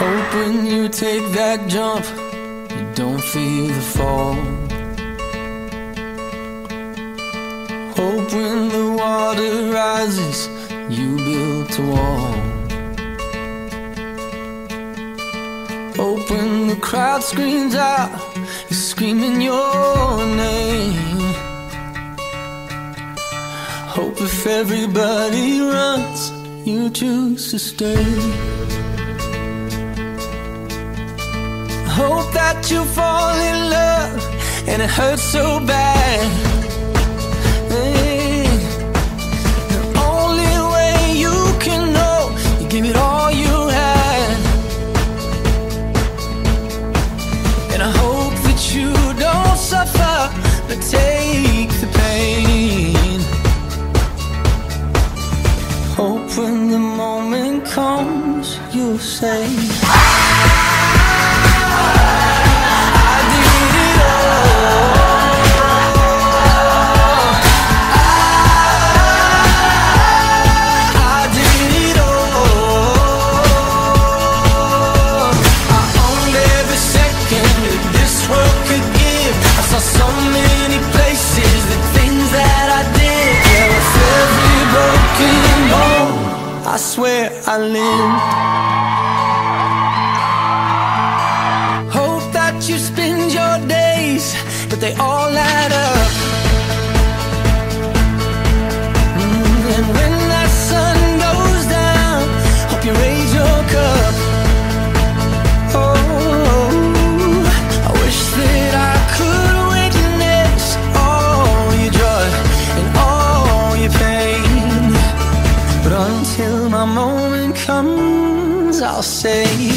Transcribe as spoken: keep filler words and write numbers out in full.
Hope when you take that jump, you don't feel the fall. Hope when the water rises, you built a wall. Hope when the crowd screams out, you're screaming your name. Hope if everybody runs, you choose to stay. Hope that you fall in love and it hurts so bad. Hey, the only way you can know, you give it all you had. And I hope that you don't suffer, but take the pain. Hope when the moment comes, you'll say, I swear I lived. Hope that you spend your days, but they all add up. Mm, and when that sun goes down, hope you raise your cup. Oh, I wish that I could witness all your joy and all your pain. But until my moment comes, I'll say